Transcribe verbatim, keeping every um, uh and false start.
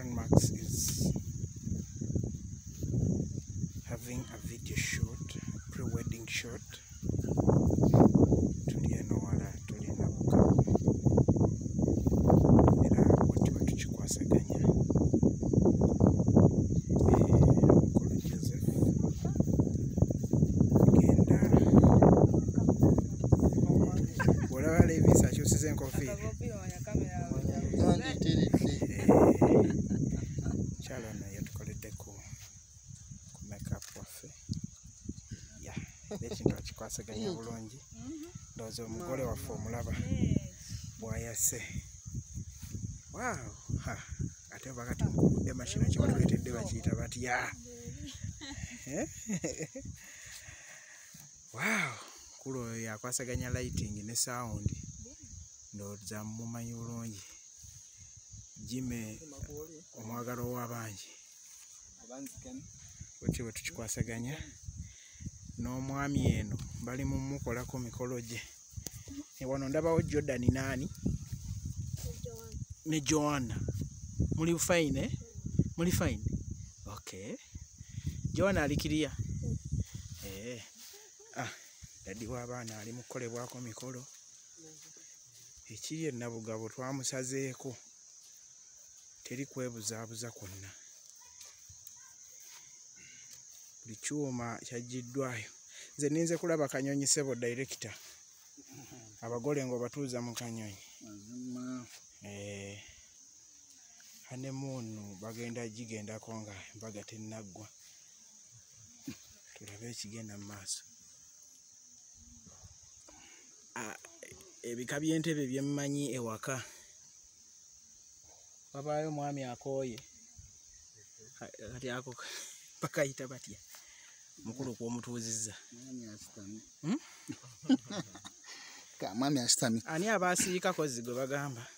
Cranimax is having a video shoot, a pre-wedding shoot. Chalana yatukoleddeko ku makeup waffe ya n'ekintu akikwasaganya bulungi ndowooza omugole waffe omulaba bw'ayase wow ha ate bakati mukubudde mashino kyebatuleetedde bakiyita batya wow kuli oyo yakwasaganya lighting ne sound ndowooza mumanyi bulungi Jime omwagalo w'abangi bwekyo bwe tukikwasaganya n'omwami eno bali mu mukolako mikolo gye wano ndabawo Jordan naani ne Joanna muli fine muli fine okay Joanna alikiriya eh ah dadi w'abaana ali mu kukolebwako mikolo ekiri ennabugabo twamusazeeko teri kwebuzaabuza kwonna buli kyuma kyaggiddwayo nze ninze kulaba Kanyonyi Sebo director abagole ngo batuuza mu Kanyonyi eh hanemoonu bagenda gigendako nga embaga tennaggwa tulabe ekigenda mu maaso ebika by'entebe bye mmanyi ewaka babaayo mwami akooye kati ako bakayita batya mukulu kw'omutuuzizza mwami asitamye ani abaasiikako zi gwe bagamba